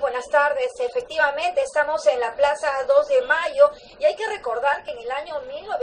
buenas tardes. Efectivamente, estamos en la Plaza 2 de Mayo y hay que recordar que en el año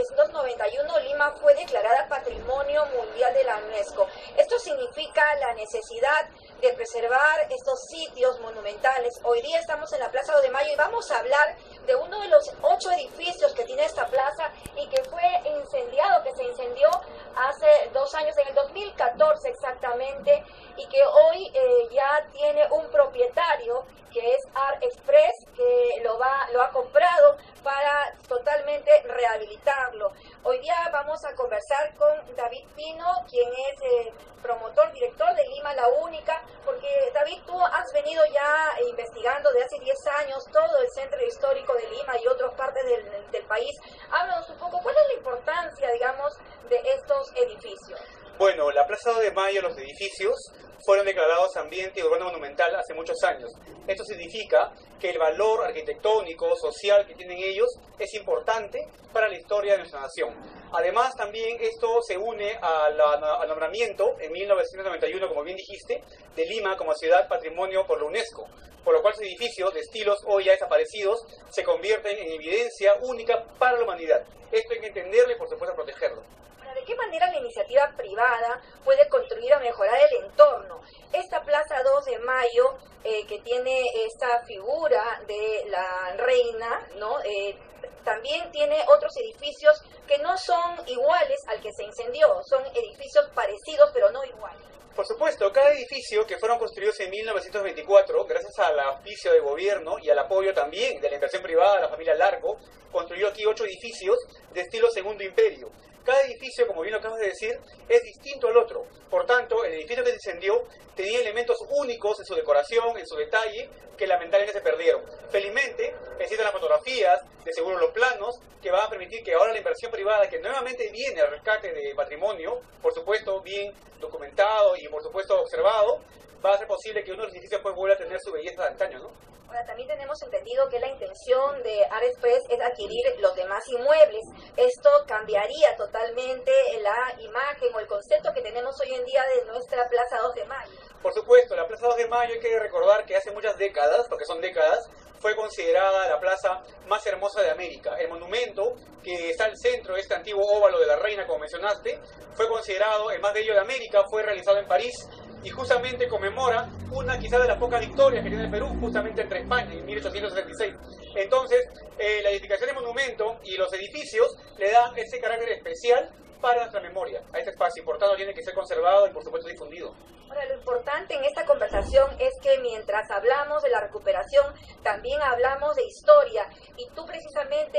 1991 Lima fue declarada Patrimonio Mundial de la UNESCO. Esto significa la necesidad de preservar estos sitios monumentales. Hoy día estamos en la Plaza 2 de Mayo y vamos a hablar de uno de los 8 edificios que tiene esta plaza y que fue incendiado, que se incendió hace 2 años, en el 2014 exactamente, y que hoy ya tiene un propietario que es Art Express, que lo ha comprado para totalmente rehabilitarlo. Hoy día vamos a conversar con David Pino, quien es promotor, director de Lima La Única, porque David, tú has venido ya investigando de hace 10 años todo el centro histórico de Lima y otras partes del país. Háblanos un poco, ¿cuál es la importancia, digamos, de estos edificios? Bueno, la Plaza 2 de Mayo, los edificios, fueron declarados ambiente urbano monumental hace muchos años. Esto significa que el valor arquitectónico, social que tienen ellos es importante para la historia de nuestra nación. Además, también esto se une al nombramiento en 1991, como bien dijiste, de Lima como ciudad patrimonio por la UNESCO, por lo cual los edificios de estilos hoy ya desaparecidos se convierten en evidencia única para la humanidad. Esto hay que entenderlo y, por supuesto, protegerlo. ¿De qué manera la iniciativa privada puede contribuir a mejorar el entorno? Esta Plaza 2 de Mayo, que tiene esta figura de la reina, ¿no? También tiene otros edificios que no son iguales al que se incendió, son edificios parecidos pero no iguales. Por supuesto, cada edificio que fueron construidos en 1924, gracias al auspicio del gobierno y al apoyo también de la inversión privada de la familia Larco, construyó aquí 8 edificios de estilo Segundo Imperio. Cada edificio, como bien lo acabas de decir, es distinto al otro. Por tanto, el edificio que se incendió tenía elementos únicos en su decoración, en su detalle, que lamentablemente se perdieron. Felizmente, existen las fotografías, de seguro los planos, que van a permitir que ahora la inversión privada, que nuevamente viene al rescate de patrimonio, por supuesto bien documentado y por supuesto observado, va a ser posible que uno de los edificios pues vuelva a tener su belleza de antaño, ¿no? Ahora, también tenemos entendido que la intención de Art Express es adquirir los demás inmuebles. Esto cambiaría totalmente la imagen o el concepto que tenemos hoy en día de nuestra Plaza 2 de Mayo. Por supuesto, la Plaza 2 de Mayo hay que recordar que hace muchas décadas, porque son décadas, fue considerada la plaza más hermosa de América. El monumento que está al centro de este antiguo óvalo de la reina, como mencionaste, fue considerado el más bello de América, fue realizado en París y justamente conmemora una quizás de las pocas victorias que tiene el Perú, justamente entre España en 1876. Entonces, la edificación del monumento y los edificios le dan ese carácter especial para nuestra memoria a este espacio, y por tanto tiene que ser conservado y por supuesto difundido. Ahora, lo importante en esta conversación es que mientras hablamos de la recuperación, también hablamos de historia, y tú precisamente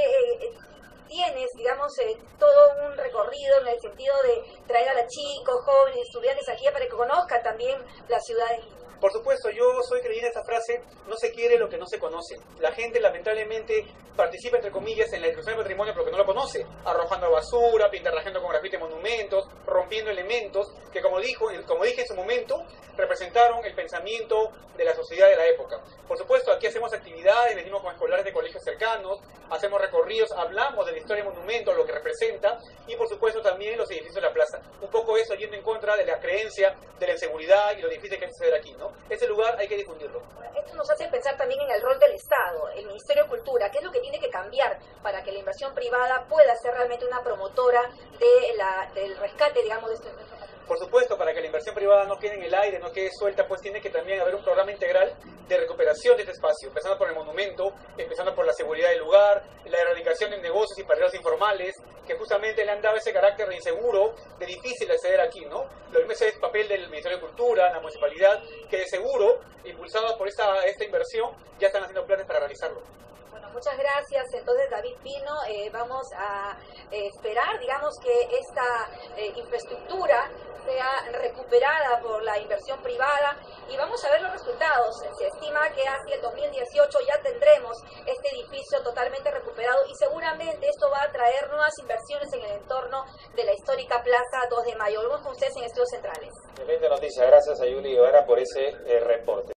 tienes, digamos, todo un recorrido en el sentido de traer a los chicos, jóvenes, estudiantes aquí para que conozcan también la ciudad de Lima. Por supuesto, yo soy creyente de esa frase, no se quiere lo que no se conoce. La gente lamentablemente participa, entre comillas, en la destrucción del patrimonio porque no lo conoce, arrojando basura, pintarrajeando con grafite monumentos, rompiendo elementos que, como dije en su momento, representaron el pensamiento de la sociedad de la época. Por supuesto, aquí hacemos actividades, venimos con escolares de colegios cercanos, hacemos recorridos, hablamos de la historia del monumento, lo que representa, y por supuesto también los edificios de la plaza. Un poco eso yendo en contra de la creencia de la inseguridad y lo difícil que es suceder aquí, ¿no? Ese lugar hay que difundirlo. Esto nos hace pensar también en el rol del Estado, el Ministerio de Cultura. ¿Qué es lo que tiene que cambiar para que la inversión privada pueda ser realmente una promotora del rescate, digamos, de estos patrimonio? Por supuesto, para que la inversión privada no quede en el aire, no quede suelta, pues tiene que también haber un programa integral de recuperación de este espacio, empezando por el monumento, empezando por la seguridad del lugar, la erradicación de negocios y paraderos informales, que justamente le han dado ese carácter de inseguro, de difícil acceder aquí, ¿no? Lo mismo es el papel del Ministerio de Cultura, la municipalidad, que de seguro, impulsado por esta inversión, ya están haciendo planes para realizarlo. Muchas gracias. Entonces, David Pino, vamos a esperar, digamos, que esta infraestructura sea recuperada por la inversión privada y vamos a ver los resultados. Se estima que hacia el 2018 ya tendremos este edificio totalmente recuperado y seguramente esto va a traer nuevas inversiones en el entorno de la histórica Plaza 2 de Mayo. Volvemos con ustedes en Estudios Centrales. Excelente noticia. Gracias a Yuli Guevara por ese reporte.